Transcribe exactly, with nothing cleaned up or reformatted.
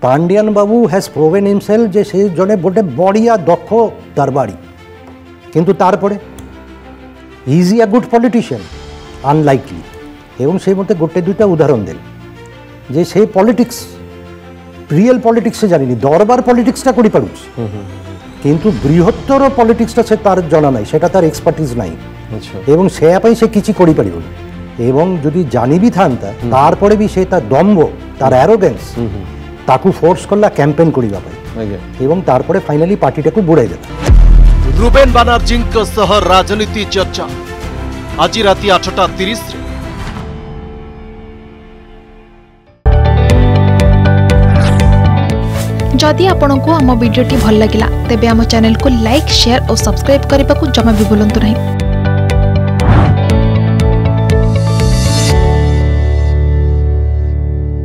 Pandian Babu has proven himself जे से जने गोटे बढ़िया दक्ष दरबारी किंतु तारपरे is a good politician unlikely एवं से मते गोटे दुईटा उदाहरण देल जे से पॉलिटिक्स रियल पॉलिटिक्स से जानी दरबार पॉलिटिक्सटा करि पारुछ किंतु बृहत्तर पॉलिटिक्सटा से तार जाना नाई सेटा तार एक्सपर्टिज नाई एवं से पई से किछि करि पारिबोनी एवं जदि जानि भी थांता तारपरे भी से तार दम्भ तार एरोगेंस ताकू फोर्स करला कैंपेन करिबा पई एवं तारपरे फाइनली पार्टीटाकू बुड़ाई देला। रुबेन बानर्जी सह राजनीति चर्चा आज राति आठटा तीस रे। जदि आपंक आम भिडी भल लगा तेब आम चैनल को लाइक शेयर और सब्सक्राइब करने को जमा भी भूलु नहीं।